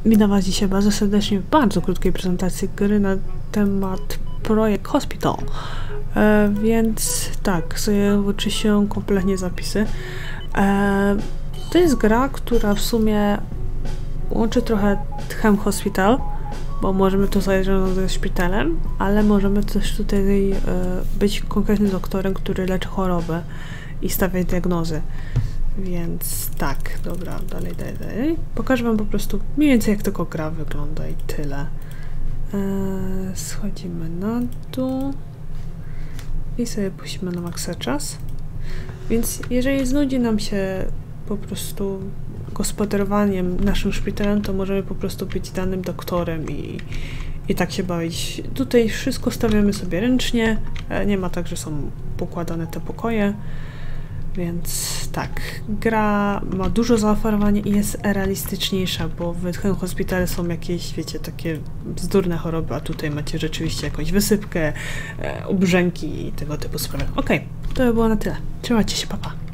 Witam Was dzisiaj bardzo serdecznie w bardzo krótkiej prezentacji gry na temat Projekt Hospital. Więc tak, sobie wyczyściłem kompletnie zapisy. To jest gra, która w sumie łączy trochę Chem Hospital, bo możemy to zależeć ze szpitalem, ale możemy też tutaj być konkretnym doktorem, który leczy choroby i stawiać diagnozy. Więc tak, dobra, dalej. Pokażę Wam po prostu mniej więcej jak tylko gra wygląda i tyle. Schodzimy na dół i sobie puścimy na maksa czas. Więc jeżeli znudzi nam się po prostu gospodarowaniem naszym szpitalem, to możemy po prostu być danym doktorem i tak się bawić. Tutaj wszystko stawiamy sobie ręcznie, nie ma tak, że są pokładane te pokoje. Więc tak, gra ma dużo zaoferowania i jest realistyczniejsza, bo w tym hospitalu są jakieś, wiecie, takie bzdurne choroby, a tutaj macie rzeczywiście jakąś wysypkę, ubrzęki i tego typu sprawy. Okej, to by było na tyle. Trzymajcie się, pa pa.